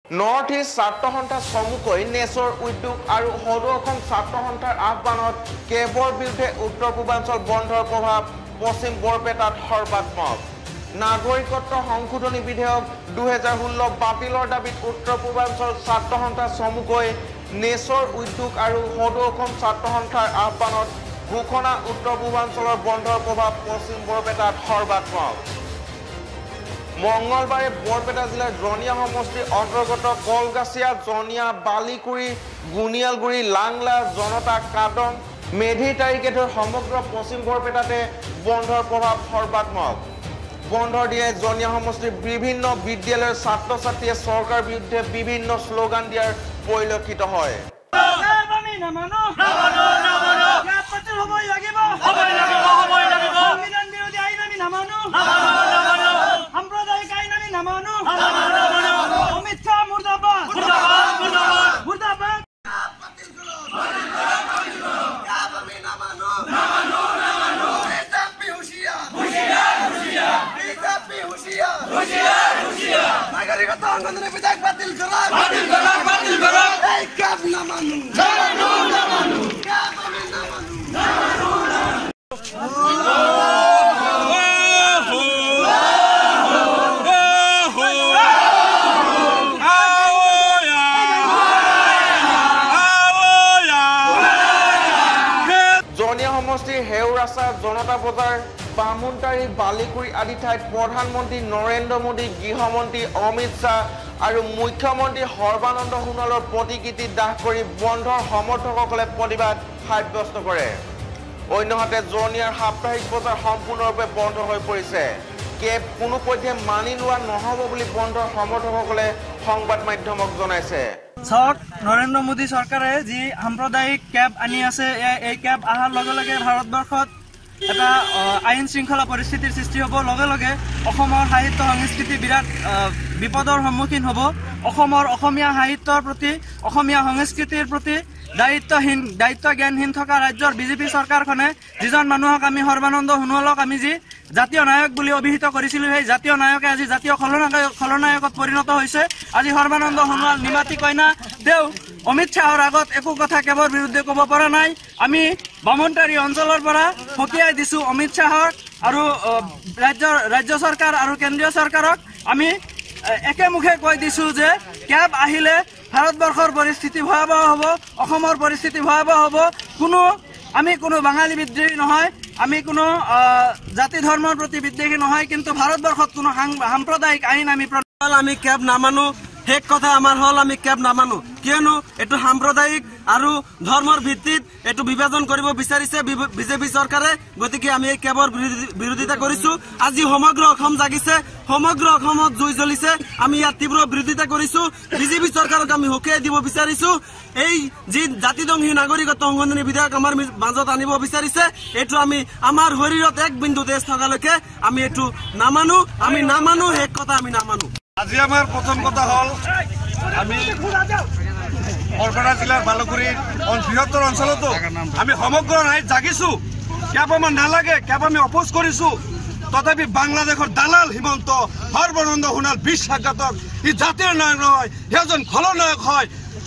North east ছাত্ৰ সন্থাৰ চমুকৈ নেচৰ উদ্যোগ আৰু সদৌ অসম ছাত্ৰ সন্থাৰ আহ্বানত কেবৰ বিৰুদ্ধে উত্তৰ পূৰ্বাঞ্চল বন্ধৰ প্ৰভাৱ পশ্চিম বৰপেটাত সৰ্বাত্মক নাগৰিকত্ব সংশোধনী বিধেয়ক 2016 বাতিলৰ দাবীত উত্তৰ পূৰ্বাঞ্চল ছাত্ৰ সন্থাৰ চমুকৈ নেচৰ উদ্যোগ আৰু সদৌ অসম ছাত্ৰ সন্থাৰ আহ্বানত ঘোষণা উত্তৰ পূৰ্বাঞ্চলৰ বন্ধৰ প্ৰভাৱ পশ্চিম বৰপেটাত সৰ্বাত্মক মঙ্গলবাৰে বৰপেটা জিলাৰ জনিয়া সমষ্টিৰ অন্তৰ্গত কলগাছিয়া জনিয়া বালিকুৰি গুনিয়ালগুৰি লাংলা জনতা কাদং মেধি তাৰিখে ধৰি সমগ্ৰ পশ্চিম বৰপেটাতে বন্ধৰ প্ৰভাৱ সৰ্বাত্মক বন্ধৰ দিয়ে জনিয়া সমষ্টিৰ বিভিন্ন বিদ্যালয়ৰ ছাত্ৰ ছাত্ৰীয়ে চৰকাৰ বিৰুদ্ধে বিভিন্ন শ্লোগান দিয়াৰ পৰিলক্ষিত হয় হেউৰাছা জনতা বজাৰ বামুনতাৰী বালিকুৰি আদি ঠাইত প্ৰধানমন্ত্ৰী নৰেন্দ্ৰ মোদী গৃহমন্ত্ৰী অমিত শ্বাহ আৰু মুখ্যমন্ত্ৰী সৰ্বানন্দ সোণোৱালৰ প্ৰতিকৃতি দাহ কৰি বন্ধৰ সমৰ্থকসকলে প্ৰতিবাদ সাব্যস্ত কৰে অন্যহাতে জনিয়াৰ সাপ্তাহিক বজাৰ সম্পূৰ্ণৰূপে বন্ধ হৈ পৰিছে কেব কোনো পধ্যে মানি লোৱা নহ'ব বুলি বন্ধৰ সমৰ্থকসকলে সংবাদ মাধ্যমক জনাইছে নৰেন্দ্ৰ মোদী চৰকাৰে যি সাম্প্ৰদায়িক কেব আনি আছে এই কেব অহাৰ লগে লগে ভাৰতবৰ্ষত এটা আইন শৃংখলা পৰিস্থিতিৰ সৃষ্টি হ'ব লগে লগে অসমৰ সাহিত্য সংস্কৃতি বিৰাট বিপদৰ সন্মুখীন হ'ব অসমীয়া সাহিত্যৰ প্ৰতি অসমীয়া সংস্কৃতিৰ প্ৰতি দায়িত্ব জ্ঞানহীন থকা ৰাজ্যৰ বিজেপি চৰকাৰখনে যিজন মানুহক আমি সৰ্বানন্দ সোণোৱালক আমি যি জাতীয় নায়ক বুলি অভিহিত কৰিছিলোঁ সেই জাতীয় নায়কে আজি জাতীয় খলনায়কত পৰিণত হৈছে আজি সৰ্বানন্দ সোণোৱাল নিমাতী কইনা তেওঁ অমিত শ্বাহৰ আগত একো কথা কেবৰ বিৰুদ্ধে ক'ব পৰা নাই আমি বামুনতাৰী অঞ্চলৰ পৰা সকীয়াই দিছোঁ অমিত শ্বাহৰ আৰু ৰাজ্য চৰকাৰ আৰু কেন্দ্ৰীয় চৰকাৰক আমি একেমুখে কৈ দিছোঁ যে কেব আহিলে ভাৰতবৰ্ষৰ পৰিস্থিতি ভয়াৱহ হ'ব অসমৰ পৰিস্থিতি ভয়াৱহ হ'ব আমি কোনো বাঙালী বিদ্ৰোহী নহয় আমি কোনো জাতি ধৰ্মৰ প্ৰতি বিদ্ৰোহী নহয় কিন্তু ভাৰতবৰ্ষত কোনো সাম্প্ৰদায়িক আইন আমি কেব নামানো শেষ কথা আমাৰ হল আমি কেব নামানো কিয়নো এইটো সাম্প্ৰদায়িক আৰু ধৰ্মৰ ভিত্তিত এইটো বিভাজন কৰিব বিচাৰিছে বিজেপি চৰকাৰে গতিকে আমি এই কেবৰ বিৰোধিতা কৰিছো আজি সমগ্ৰ অসম জাগিছে সমগ্ৰ অসমত জুই জ্বলিছে আমি ইয়াৰ তীব্ৰ বিৰোধিতা কৰিছো বিজেপি চৰকাৰক আমি সকীয়াই দিব বিচাৰিছো এই যি জাতিদংহী নাগৰিকত্ব সংশোধনী বিধেয়ক আমাৰ মাজত আনিব বিচাৰিছে এইটো আমি আমাৰ শৰীৰত এক বিন্দু তেজ থকালৈকে আমি এইটো নামানো শেষ কথা আমি নামানো আজি আমাৰ প্ৰথম কথা হল আমি বৰপেটা জিলাৰ বালুকুৰিৰ বৃহত্তৰ অঞ্চলতো আমি সমগ্ৰ ৰাইজ জাগিছো কেব আমাৰ নালাগে কেব আমি অপোজ কৰিছো তথাপি বাংলাদেশৰ দালাল হিমন্ত সৰ্বানন্দ সোণোৱাল বিশ্বাসঘাতক ই জাতিৰ নায়ক নহয় সেইজন খলনায়ক হয়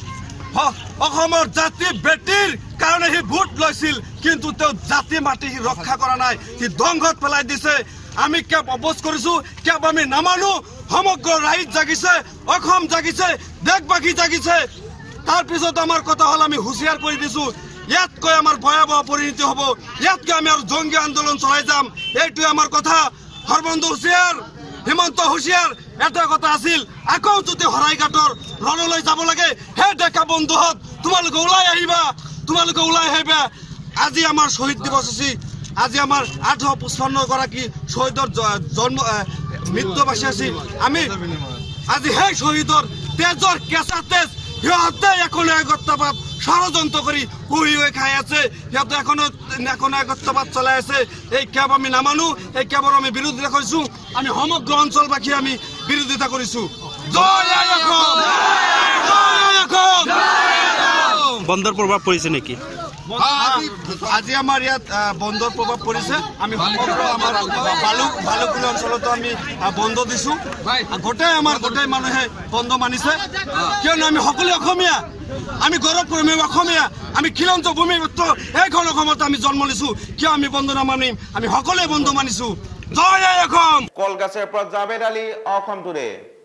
অসমৰ জাতি বেটিৰ কাৰণে সি ভোট লৈছিল কিন্তু তেওঁ জাতি মাটি সি ৰক্ষা কৰা নাই সি ধ্বংসত পেলাই দিছে আমি কেব অপোজ কৰিছো কেব আমি নামানো সমগ্ৰ ৰাইজ জাগিছে অসম জাগিছে দেশবাসী জাগিছে তাৰ পিছত আমাৰ কথা হল আমি হুঁচিয়াৰ কৰি দিছো ইয়াতকৈ আমাৰ ভয়াৱহ পৰিণতি হ'ব ইয়াতকৈ আমি আৰু জংগী আন্দোলন চলাই যাম এইটোৱে আমাৰ কথা সৰ্বানন্দ হুঁচিয়াৰ হিমন্ত হুঁচিয়াৰ এটা কথা আছিল আকৌ যদি শৰাইঘাটৰ ৰণলৈ যাব লাগে হে ডেকা বন্ধুহঁত তোমালোকে ওলাই আহিবা আজি আমাৰ শ্বহীদ দিৱস আছে আজি আমাৰ 855 গৰাকী শ্বহীদৰ জন্ম মৃত্যুবাৰ্ষিকী আছিল আমি আজি সেই শ্বহীদৰ তেজৰ কেঁচা তেজ সিহঁতে একনায়কত্ববাদ ষড়যন্ত্ৰ কৰি পুহি খাই আছে সিহঁতে একনায়কত্ববাদ চলাই আছে এই কেব আমি নামানো এই কেবৰ আমি বিৰোধিতা কৰিছো আমি সমগ্ৰ অঞ্চলবাসী আমি বিৰোধিতা কৰিছো বন্ধৰ প্ৰভাৱ পৰিছে নেকি আজি আমাৰ ইয়াত বন্ধৰ প্ৰভাৱ পৰিছে আমি সমগ্ৰ আমাৰ বালুকুৰি অঞ্চলতো আমি বন্ধ দিছোঁ গোটেই মানুহে বন্ধ মানিছে কিয়নো আমি সকলোৱে অসমীয়া আমি গৌৰৱ কৰিম অসমীয়া আমি খিলঞ্জ ভূমিপুত্ৰ এইখন অসমত আমি জন্ম লৈছোঁ কিয় আমি বন্ধ নামানিম আমি সকলোৱে বন্ধ মানিছোঁ জয় অসম কলগাছৰ পৰা জাবেদ আলী অসম টুডে।